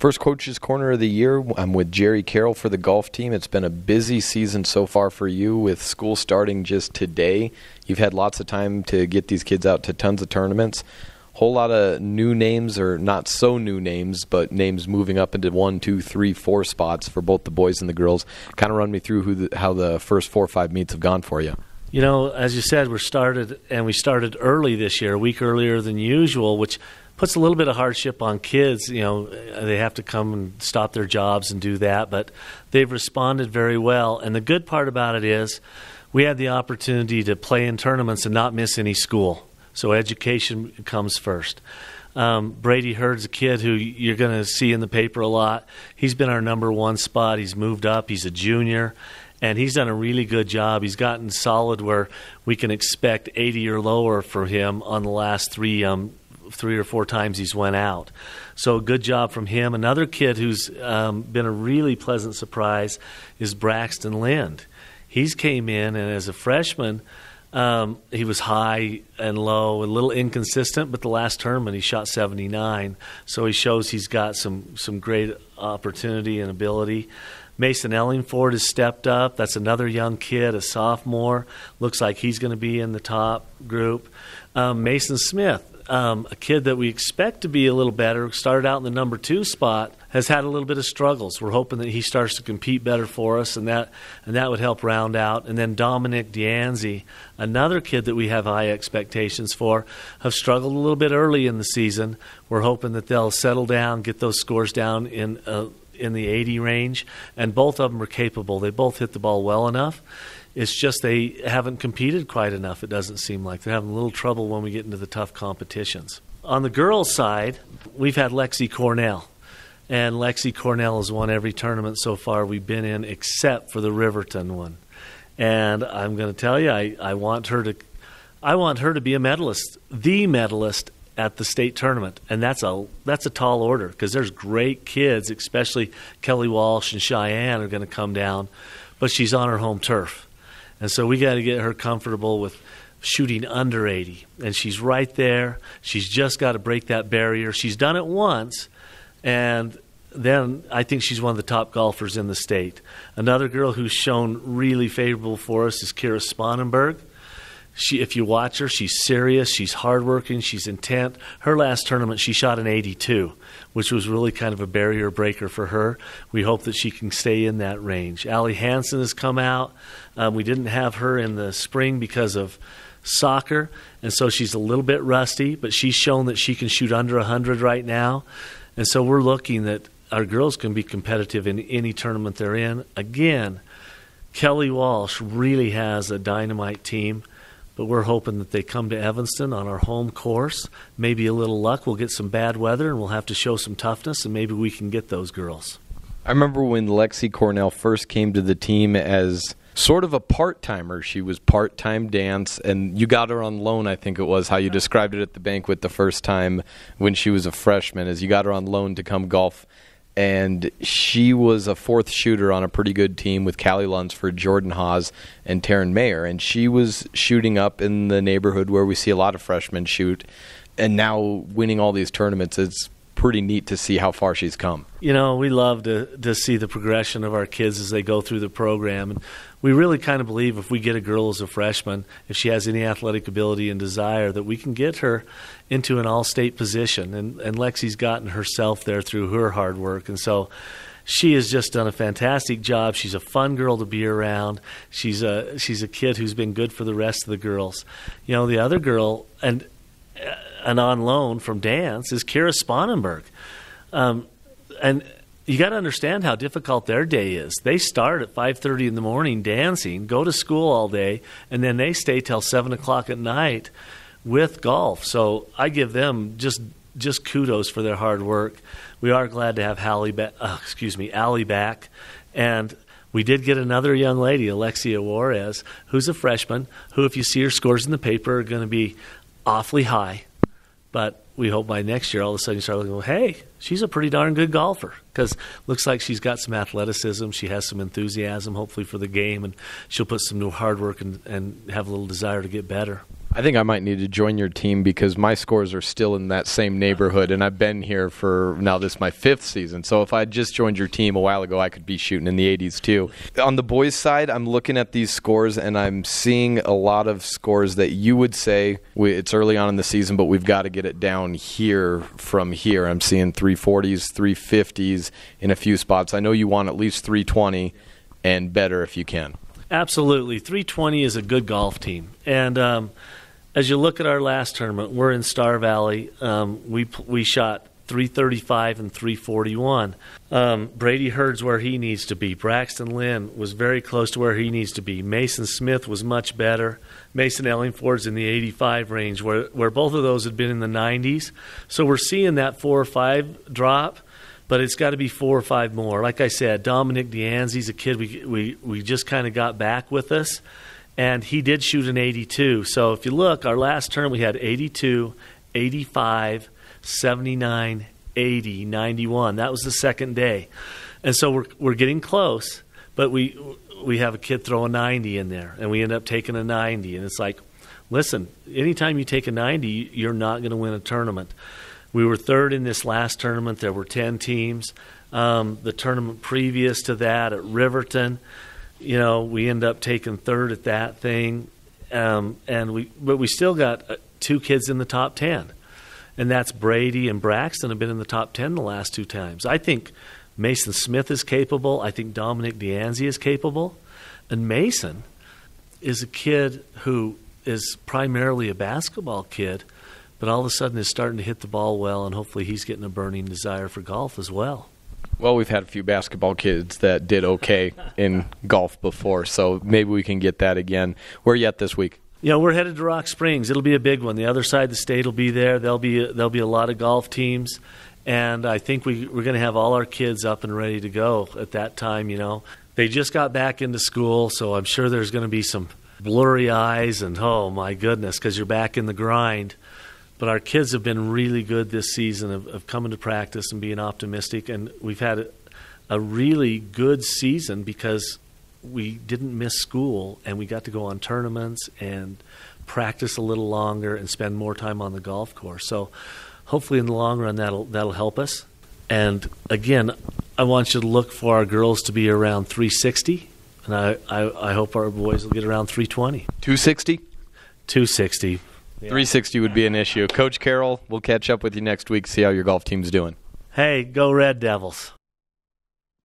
First Coach's Corner of the year. I'm with Jerry Carroll for the golf team. It's been a busy season so far for you with school starting just today. You've had lots of time to get these kids out to tons of tournaments. Whole lot of new names, or not so new names, but names moving up into 1, 2, 3, 4 spots for both the boys and the girls. Kind of run me through how the first 4 or 5 meets have gone for you. You know, as you said, we started early this year, a week earlier than usual, which puts a little bit of hardship on kids. You know, they have to come and stop their jobs and do that, but they've responded very well. And the good part about it is we had the opportunity to play in tournaments and not miss any school. So education comes first. Brady Hurd's a kid who you're going to see in the paper a lot. He's been our number 1 spot. He's moved up. He's a junior. And he's done a really good job. He's gotten solid where we can expect 80 or lower for him on the last 3 or 4 times he's went out. So good job from him. Another kid who's been a really pleasant surprise is Braxton Lind. He's came in, and as a freshman, he was high and low, a little inconsistent, but the last tournament he shot 79. So he shows he's got some great opportunity and ability. Mason Ellingford has stepped up. That's another young kid, a sophomore. Looks like he's going to be in the top group. Mason Smith, a kid that we expect to be a little better, started out in the number 2 spot, has had a little bit of struggles. We're hoping that he starts to compete better for us, and that would help round out. And then Dominic Dianzi, another kid that we have high expectations for, have struggled a little bit early in the season. We're hoping that they'll settle down, get those scores down in the 80 range, and both of them are capable. They both hit the ball well enough. It's just they haven't competed quite enough, it doesn't seem like. They're having a little trouble when we get into the tough competitions. On the girls' side, we've had Lexi Cornell. And Lexi Cornell has won every tournament so far we've been in except for the Riverton one. And I'm going to tell you, I want her to be a medalist, the medalist at the state tournament. And that's a tall order because there's great kids, especially Kelly Walsh and Cheyenne are going to come down. But she's on her home turf. And so we got to get her comfortable with shooting under 80. And she's right there. She's just got to break that barrier. She's done it once, and then I think she's one of the top golfers in the state. Another girl who's shown really favorable for us is Kira Spanenberg. If you watch her, she's serious, she's hardworking, she's intent. Her last tournament, she shot an 82, which was really kind of a barrier breaker for her. We hope that she can stay in that range. Allie Hansen has come out. We didn't have her in the spring because of soccer, and so she's a little bit rusty, but she's shown that she can shoot under 100 right now. And so we're looking that our girls can be competitive in any tournament they're in. Again, Kelly Walsh really has a dynamite team. But we're hoping that they come to Evanston on our home course. Maybe a little luck. We'll get some bad weather, and we'll have to show some toughness, and maybe we can get those girls. I remember when Lexi Cornell first came to the team as sort of a part-timer. She was part-time dance, and you got her on loan, I think it was, how you described it at the banquet the first time when she was a freshman, as you got her on loan to come golf. And she was a 4th shooter on a pretty good team with Callie Lunsford, Jordan Haas, and Taryn Mayer. And she was shooting up in the neighborhood where we see a lot of freshmen shoot. And now winning all these tournaments, it's pretty neat to see how far she's come. You know, we love to see the progression of our kids as they go through the program. And we really kind of believe if we get a girl as a freshman, if she has any athletic ability and desire, that we can get her into an all-state position. And Lexi's gotten herself there through her hard work. And so she has just done a fantastic job. She's a fun girl to be around. She's a kid who's been good for the rest of the girls. You know, the other girl, and on loan from dance, is Kira Spanenberg. And you got to understand how difficult their day is. They start at 5:30 in the morning dancing, go to school all day, and then they stay till 7 o'clock at night with golf. So I give them just kudos for their hard work. We are glad to have Allie back. And we did get another young lady, Alexia Juarez, who's a freshman, who, if you see her scores in the paper, are going to be awfully high. But we hope by next year, all of a sudden you start looking, well, hey, she's a pretty darn good golfer, because looks like she's got some athleticism. She has some enthusiasm, hopefully, for the game, and she'll put some new hard work and have a little desire to get better. I think I might need to join your team because my scores are still in that same neighborhood, and I've been here for now this is my 5th season. So if I just joined your team a while ago, I could be shooting in the 80s too. On the boys' side, I'm looking at these scores, and I'm seeing a lot of scores that you would say it's early on in the season, but we've got to get it down here from here. I'm seeing 340s, 350s in a few spots. I know you want at least 320 and better if you can. Absolutely. 320 is a good golf team. And as you look at our last tournament, we're in Star Valley. We shot 335 and 341. Brady Hurd's where he needs to be. Braxton Lynn was very close to where he needs to be. Mason Smith was much better. Mason Ellingford's in the 85 range, where both of those had been in the 90s. So we're seeing that 4 or 5 drop, but it's got to be 4 or 5 more. Like I said, Dominic DeAnzi's a kid we just kind of got back with us. And he did shoot an 82. So if you look, our last term we had 82, 85, 79, 80, 91. That was the second day. And so we're getting close, but we have a kid throw a 90 in there, and we end up taking a 90. And it's like, listen, anytime you take a 90, you're not going to win a tournament. We were 3rd in this last tournament. There were 10 teams. The tournament previous to that at Riverton, we end up taking 3rd at that thing, but we still got 2 kids in the top 10, and that's Brady and Braxton have been in the top 10 the last 2 times. I think Mason Smith is capable. I think Dominic DeAnzi is capable, and Mason is a kid who is primarily a basketball kid, but all of a sudden is starting to hit the ball well, and hopefully he's getting a burning desire for golf as well. Well, we've had a few basketball kids that did okay in golf before, so maybe we can get that again. Where are you at this week? We're headed to Rock Springs. It'll be a big one. The other side of the state will be there. There'll be a lot of golf teams, and I think we're going to have all our kids up and ready to go at that time. They just got back into school, so I'm sure there's going to be some blurry eyes and, oh, my goodness, because you're back in the grind. But our kids have been really good this season of coming to practice and being optimistic. And we've had a really good season because we didn't miss school and we got to go on tournaments and practice a little longer and spend more time on the golf course. So hopefully in the long run that'll help us. And again, I want you to look for our girls to be around 360, and I hope our boys will get around 320. 260? 260. 360 would be an issue. Coach Carroll, we'll catch up with you next week, see how your golf team's doing. Hey, go Red Devils.